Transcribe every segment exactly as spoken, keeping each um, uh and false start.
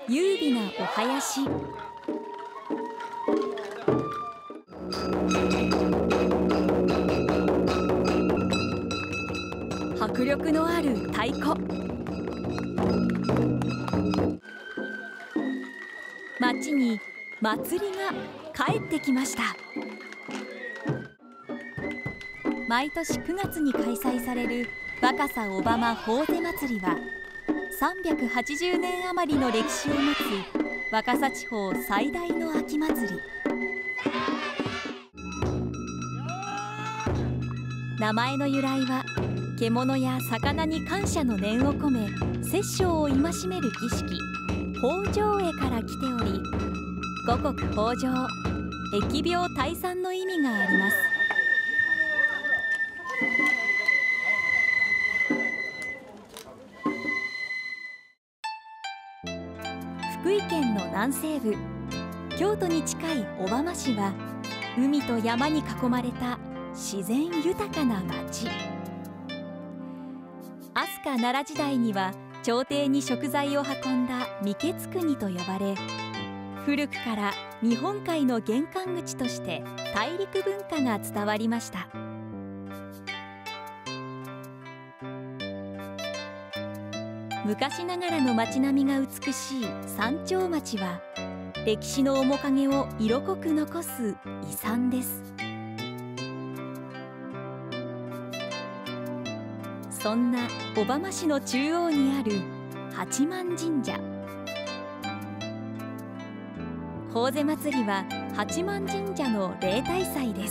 優美なお囃子。迫力のある太鼓。町に祭りが帰ってきました。毎年くがつに開催される若狭小浜坊勢祭りはさんびゃくはちじゅうねん余りの歴史を持つ若狭地方最大の秋祭り。名前の由来は獣や魚に感謝の念を込め殺生を戒める儀式豊穣会から来ており、五穀豊穣、疫病退散の意味があります。福井県の南西部、京都に近い小浜市は海と山に囲まれた自然豊かな町。飛鳥奈良時代には朝廷に食材を運んだ御食国と呼ばれ、古くから日本海の玄関口として大陸文化が伝わりました。昔ながらの町並みが美しい山頂町は歴史の面影を色濃く残す遺産です。そんな小浜市の中央にある八幡神社。坊勢祭りは八幡神社の例大祭です。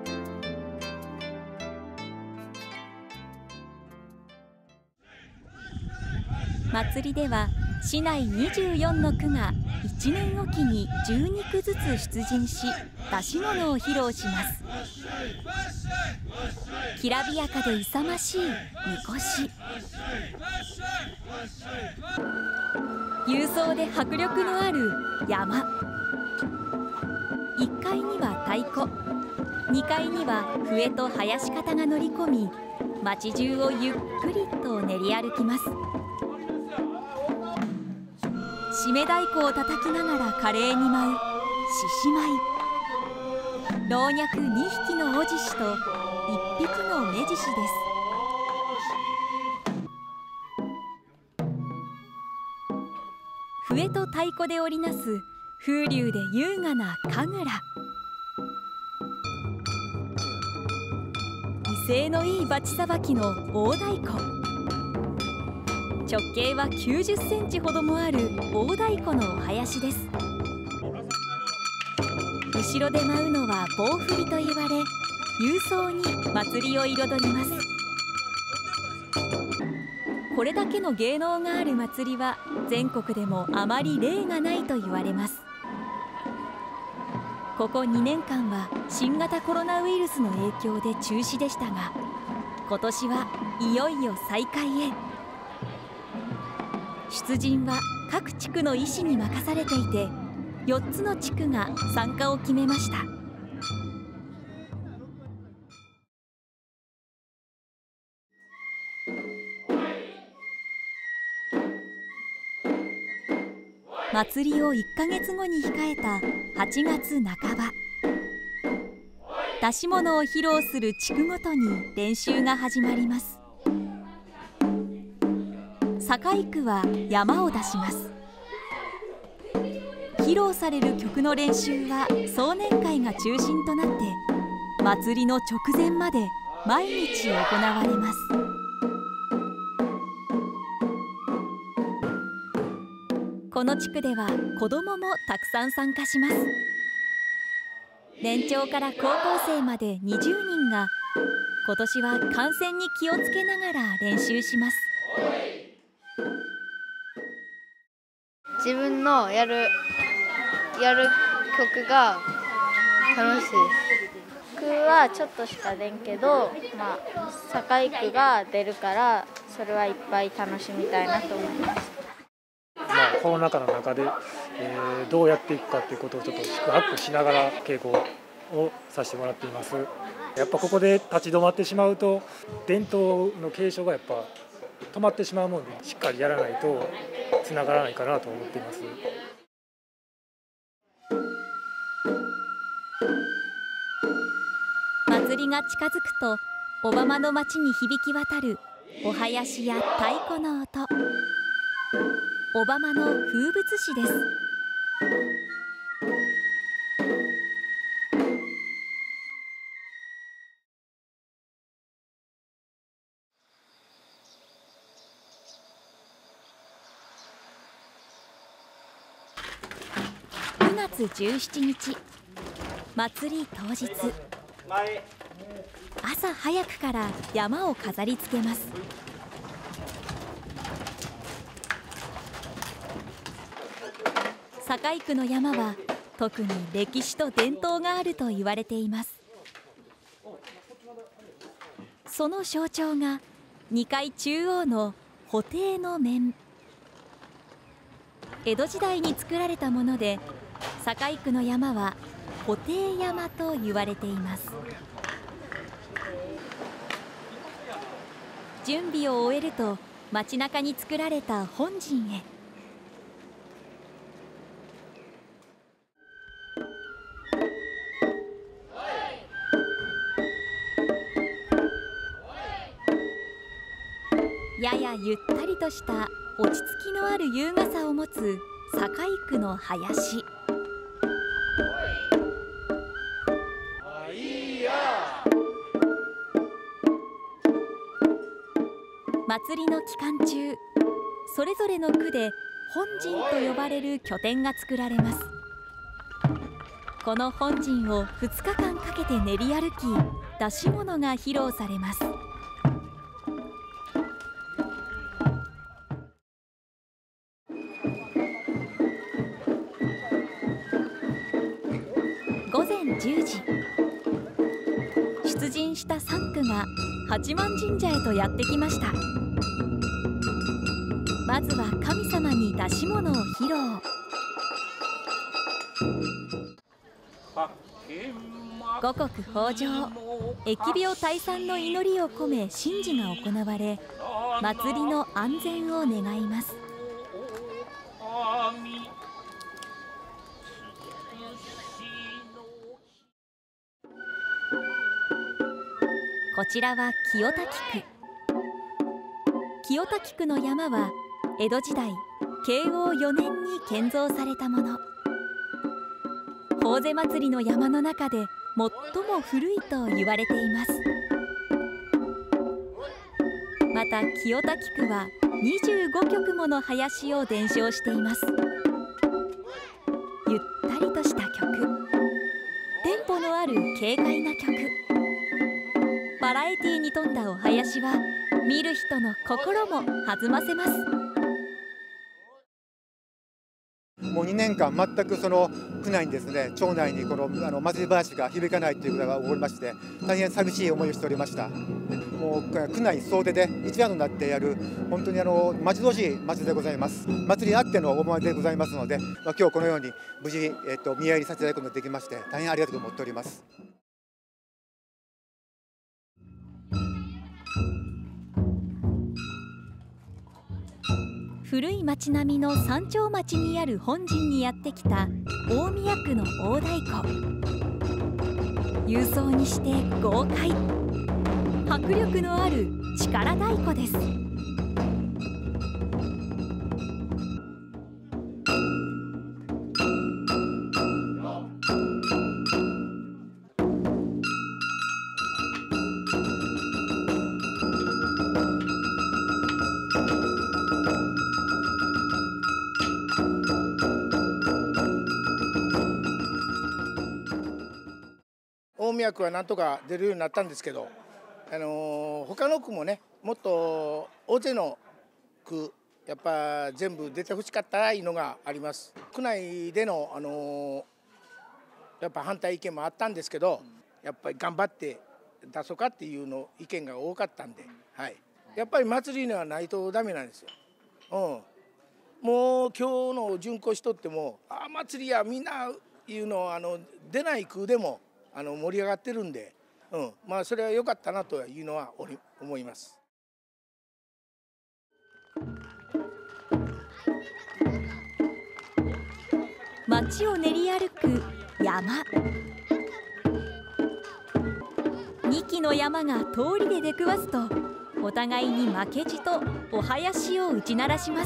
祭りでは市内にじゅうよんの区がいちねんおきにじゅうにくずつ出陣し、出し物を披露します。きらびやかで勇ましいみこし。勇壮で迫力のある山。いっかいには太鼓、にかいには笛と囃子方が乗り込み、町中をゆっくりと練り歩きます。締め太鼓を叩きながら華麗に舞う獅子舞。老若にひきの雄獅子といっぴきの雌獅子です。笛と太鼓で織りなす風流で優雅な神楽。威勢のいいバチさばきの大太鼓。直径はきゅうじゅっセンチほどもある大太鼓のお囃子です。後ろで舞うのは棒振りと言われ、勇壮に祭りを彩ります。これだけの芸能がある祭りは全国でもあまり例がないと言われます。ここにねんかんは新型コロナウイルスの影響で中止でしたが、今年はいよいよ再開へ。出陣は各地区の医師に任されていて、よっつの地区が参加を決めました。祭りをいっかげつごに控えたはちがつなかば、出し物を披露する地区ごとに練習が始まります。堺区は山を出します。披露される曲の練習は壮年会が中心となって、祭りの直前まで毎日行われます。この地区では子どももたくさん参加します。年長から高校生までにじゅうにんが今年は感染に気をつけながら練習します。 自分のやるやる曲が楽しいです。区はちょっとしか出んけど、まあ、堺区が出るからそれはいっぱい楽しみたいなと思います。 まあ、コロナ禍の中で、えー、どうやっていくかということをちょっと四苦八苦しながら稽古をさせてもらっています。やっぱここで立ち止まってしまうと伝統の継承がやっぱ止まってしまうもので、しっかりやらないとつながらないかなと思っています。 祭りが近づくと小浜の町に響き渡るお囃子や太鼓の音。小浜の風物詩です。くがつじゅうしちにち、祭り当日。朝早くから山を飾り付けます。堺区の山は特に歴史と伝統があると言われています。その象徴がにかい中央の布袋の面。江戸時代に作られたもので、堺区の山は布袋山と言われています。準備を終えると街中に作られた本陣へ。ややゆったりとした落ち着きのある優雅さを持つ堺区の囃子。祭りの期間中、それぞれの区で本陣と呼ばれる拠点が作られます。この本陣をふつかかんかけて練り歩き、出し物が披露されます。ごぜんじゅうじ、出陣したさんくが八幡神社へとやってきました。まずは神様に出し物を披露。五穀豊穣、疫病退散の祈りを込め神事が行われ、祭りの安全を願います。こちらは清滝区。清滝区の山は江戸時代慶応よねんに建造されたもの。坊勢祭りの山の中で最も古いと言われています。また清滝区はにじゅうごきょくもの囃子を伝承しています。ゆったりとした曲、テンポのある軽快な曲、バラエティーに富んだお囃子は見る人の心も弾ませます。 もうにねんかん全くその区内にですね、町内にこのあの祭り話が響かないということが起こりまして、大変寂しい思いをしておりました。もう区内総出で一丸となってやる本当にあの待ち遠しい祭りでございます。祭りあってのお祭りでございますので、まあ、今日このように無事、えっと、見合いにさせていただくことができまして、大変ありがたく思っております。 古い町並みの山頂町にある本陣にやってきた大宮区の大太鼓。勇壮にして豪快、迫力のある力太鼓です。 大宮区はなんとか出るようになったんですけど、あのー、他の区もね、もっと大勢の区やっぱ全部出てほしかったいうのがあります。区内での、あのー、やっぱ反対意見もあったんですけど、やっぱり頑張って出そうかっていうの意見が多かったんで、はい、やっぱり祭りにはないとダメなんですよ。うん、もう今日の巡行しとっても、あ祭りやみんないうのあの出ない区でもあの盛り上がってるんで、うん、まあそれは良かったなというのは思います。 街を練り歩く山。にきの山が通りで出くわすと、お互いに負けじとお囃子を打ち鳴らします。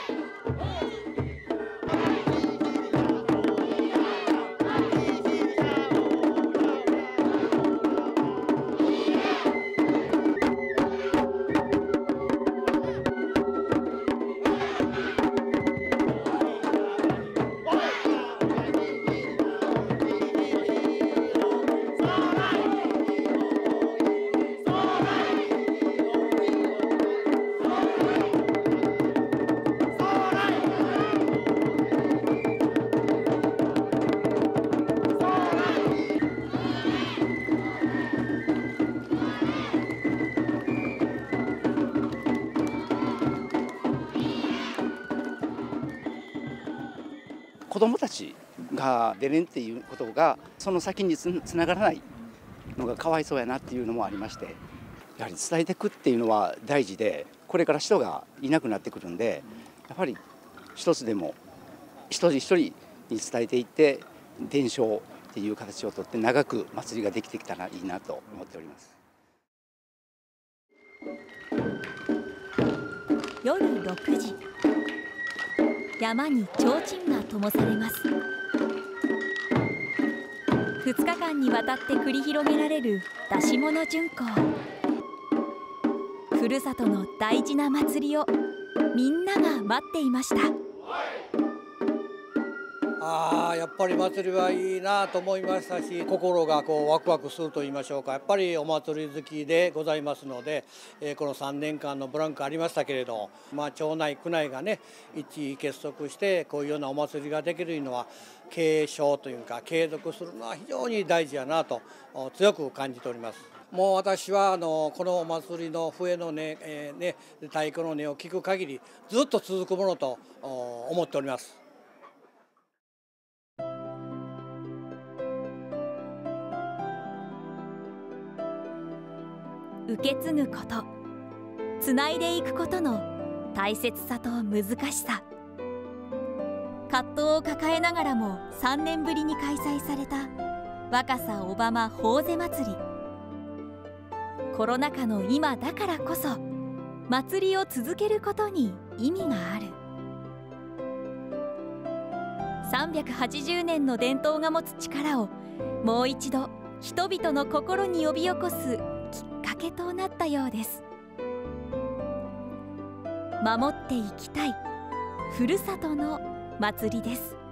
子どもたちが出れんっていうことがその先につながらないのがかわいそうやなっていうのもありまして、やはり伝えていくっていうのは大事で、これから人がいなくなってくるんで、やっぱり一つでも一人一人に伝えていって伝承っていう形をとって長く祭りができてきたらいいなと思っております。 夜ろくじ、山に提灯が灯されます。ふつかかんにわたって繰り広げられる出し物巡行。ふるさとの大事な祭りをみんなが待っていました。 あーやっぱり祭りはいいなと思いましたし、心がこうワクワクすると言いましょうか。やっぱりお祭り好きでございますので、えー、このさんねんかんのブランクありましたけれど、まあ、町内区内がね一致結束してこういうようなお祭りができるのは継承というか継続するのは非常に大事やなと強く感じております。もう私はあのこのお祭りの笛の音、えー、ね、太鼓の音を聞く限りずっと続くものと思っております。 受け継ぐこと、つないでいくことの大切さと難しさ、葛藤を抱えながらもさんねんぶりに開催された若狭小浜ほおぜ祭り。コロナ禍の今だからこそ祭りを続けることに意味がある。さんびゃくはちじゅうねんの伝統が持つ力をもう一度人々の心に呼び起こすきっかけとなったようです。守っていきたいふるさとの祭りです。